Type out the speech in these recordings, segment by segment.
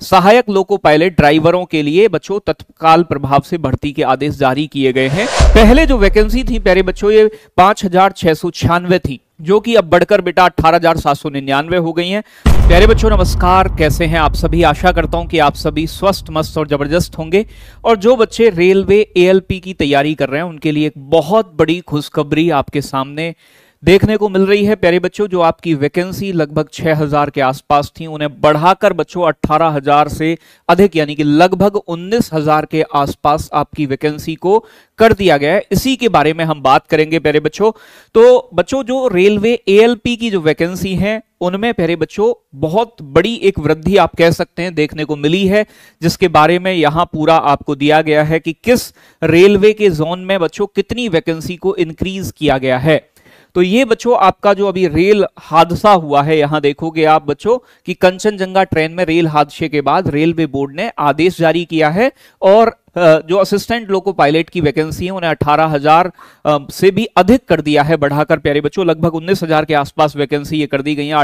सहायक loco pilot ड्राइवरों के लिए बच्चों तत्काल प्रभाव से भर्ती के आदेश जारी किए गए हैं। पहले जो वैकेंसी थी प्यारे बच्चों ये 5,696 थी, जो कि अब बढ़कर बेटा 18,799 हो गई हैं। प्यारे बच्चों नमस्कार, कैसे हैं आप सभी। आशा करता हूं कि आप सभी स्वस्थ मस्त और जबरदस्त होंगे। और जो बच्चे रेलवे एएलपी की तैयारी कर रहे हैं उनके लिए एक बहुत बड़ी खुशखबरी आपके सामने देखने को मिल रही है। प्यारे बच्चों जो आपकी वैकेंसी लगभग 6,000 के आसपास थी उन्हें बढ़ाकर बच्चों 18,000 से अधिक यानी कि लगभग 19,000 के आसपास आपकी वैकेंसी को कर दिया गया है। इसी के बारे में हम बात करेंगे प्यारे बच्चों। तो बच्चों जो रेलवे एएलपी की जो वैकेंसी है उनमें प्यारे बच्चों बहुत बड़ी एक वृद्धि आप कह सकते हैं देखने को मिली है, जिसके बारे में यहां पूरा आपको दिया गया है कि किस रेलवे के जोन में बच्चों कितनी वैकेंसी को इंक्रीज किया गया है। तो ये बच्चों आपका जो अभी रेल हादसा हुआ है, यहां देखोगे आप बच्चों कि कंचनजंगा ट्रेन में रेल हादसे के बाद रेलवे बोर्ड ने आदेश जारी किया है और जो असिस्टेंट लोको पायलट की वैकेंसी है उन्हें 18,000 से भी अधिक कर दिया है बढ़ाकर। प्यारे बच्चों लगभग 19,000 के आसपास वैकेंसी ये कर दी गई है।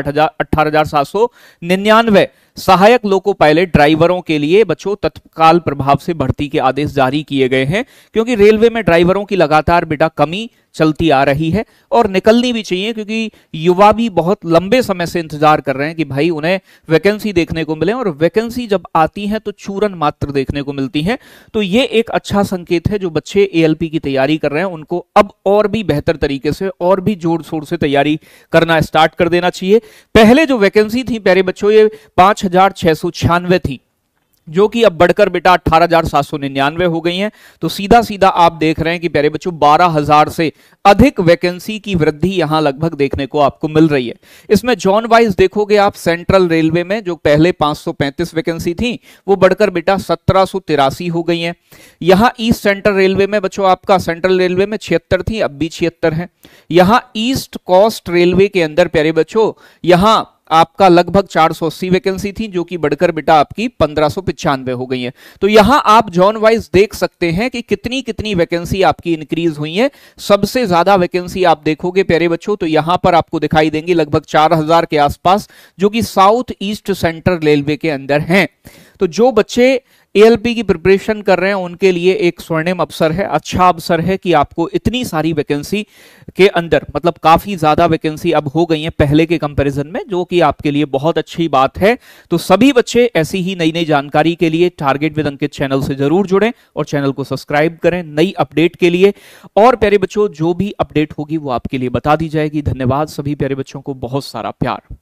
18,799 सहायक लोको पायलट ड्राइवरों के लिए बच्चों तत्काल प्रभाव से भर्ती के आदेश जारी किए गए हैं, क्योंकि रेलवे में ड्राइवरों की लगातार बेटा कमी चलती आ रही है और निकलनी भी चाहिए, क्योंकि युवा भी बहुत लंबे समय से इंतजार कर रहे हैं कि भाई उन्हें वैकेंसी देखने को मिले, और वैकेंसी जब आती है तो चूरन मात्र देखने को मिलती है। तो ये एक अच्छा संकेत है। जो बच्चे एएलपी की तैयारी कर रहे हैं उनको अब और भी बेहतर तरीके से और भी जोर शोर से तैयारी करना स्टार्ट कर देना चाहिए। पहले जो वैकेंसी थी प्यारे बच्चों ये 5,696 थी, जो कि अब बढ़कर बेटा 18,799 हो गई हैं। तो सीधा सीधा आप देख रहे हैं कि प्यारे बच्चों 12,000 से अधिक वैकेंसी की वृद्धि यहां लगभग देखने को आपको मिल रही है। इसमें जॉन वाइज देखोगे आप, सेंट्रल रेलवे में जो पहले 535 वैकेंसी थी वो बढ़कर बेटा 1783 हो गई हैं। यहां ईस्ट सेंट्रल रेलवे में बच्चों आपका सेंट्रल रेलवे में 76 थी, अब भी 76 है। यहां ईस्ट कोस्ट रेलवे के अंदर प्यारे बच्चों यहां आपका लगभग 480 वैकेंसी थी, जो कि बढ़कर बेटा आपकी 1595 हो गई है। तो यहां आप जॉन वाइज देख सकते हैं कि कितनी कितनी वैकेंसी आपकी इंक्रीज हुई है। सबसे ज्यादा वैकेंसी आप देखोगे प्यारे बच्चों तो यहां पर आपको दिखाई देंगी लगभग 4,000 के आसपास, जो कि साउथ ईस्ट सेंट्रल रेलवे के अंदर हैं। तो जो बच्चे एएलपी की प्रिपरेशन कर रहे हैं उनके लिए एक स्वर्णिम अवसर है, अच्छा अवसर है कि आपको इतनी सारी वैकेंसी के अंदर मतलब काफी ज्यादा वैकेंसी अब हो गई है पहले के कंपैरिजन में, जो कि आपके लिए बहुत अच्छी बात है। तो सभी बच्चे ऐसी ही नई नई जानकारी के लिए टारगेट विद अंकित चैनल से जरूर जुड़ें और चैनल को सब्सक्राइब करें नई अपडेट के लिए। और प्यारे बच्चों जो भी अपडेट होगी वो आपके लिए बता दी जाएगी। धन्यवाद सभी प्यारे बच्चों को, बहुत सारा प्यार।